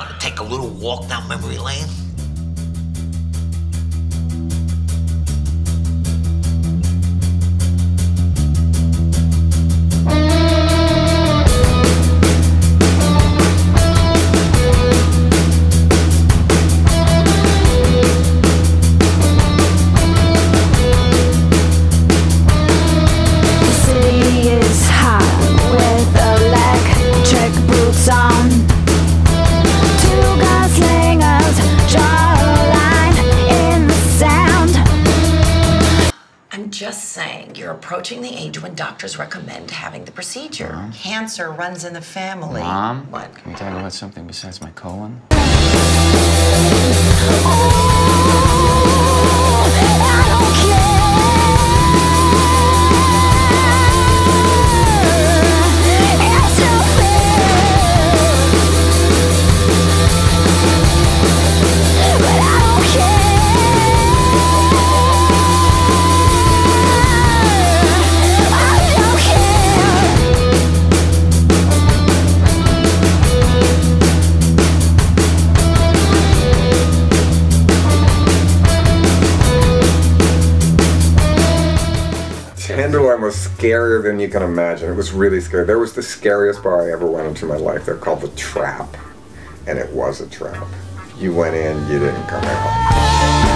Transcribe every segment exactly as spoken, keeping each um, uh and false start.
Want to take a little walk down memory lane? Just saying, you're approaching the age when doctors recommend having the procedure. Mom? Cancer runs in the family. Mom? What? Can we talk about something besides my colon? Tenderloin was scarier than you can imagine. It was really scary. There was the scariest bar I ever went into in my life. They're called the Trap, and it was a trap. You went in, you didn't come out.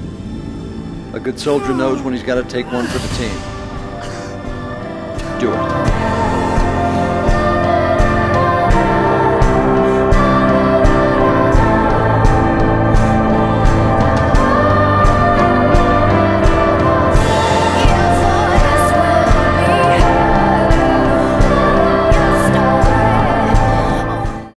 A good soldier knows when he's got to take one for the team. Do it.